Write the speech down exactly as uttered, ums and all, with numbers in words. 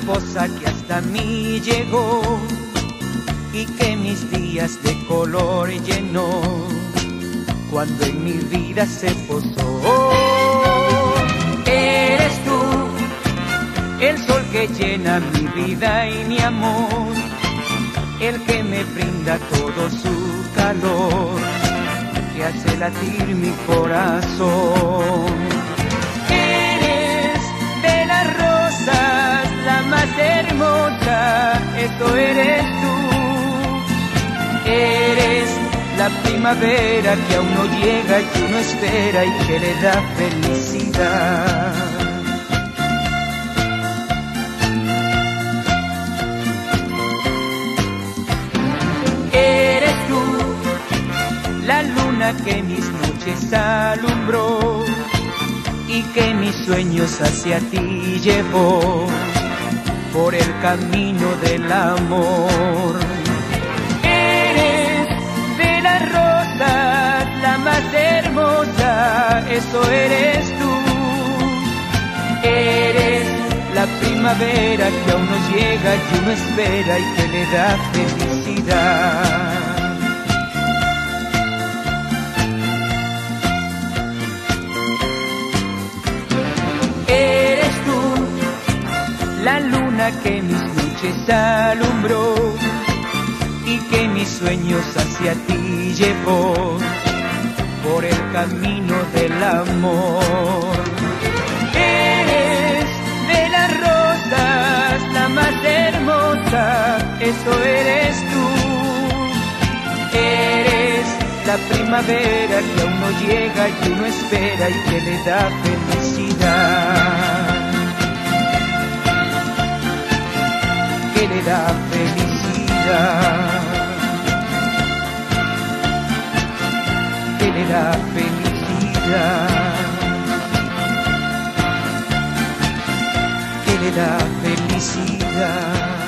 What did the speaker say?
mariposa que hasta mí llegó y que mis días de color llenó cuando en mi vida se posó. Eres tú, el sol que llena mi vida y mi amor, el que me brinda todo su calor, que hace latir mi corazón. Eres de las rosas la más hermosa, eso eres tú. Eres la primavera que aún no llega y que uno espera y que le da felicidad. Eres tú, la luna que mis noches alumbró y que mis sueños hacia ti llevó por el camino del amor. Eres de las rosas la más hermosa, eso eres tú. Eres la primavera que aún no llega y uno espera y que le da felicidad. Eres tú, la luna que mis noches alumbró y que mis sueños hacia ti llevó por el camino del amor. Eres de las rosas la más hermosa, eso eres tú. Eres la primavera que aún no llega y que uno espera y que le da felicidad. Que le da felicidad. Que le da felicidad. Que le da felicidad.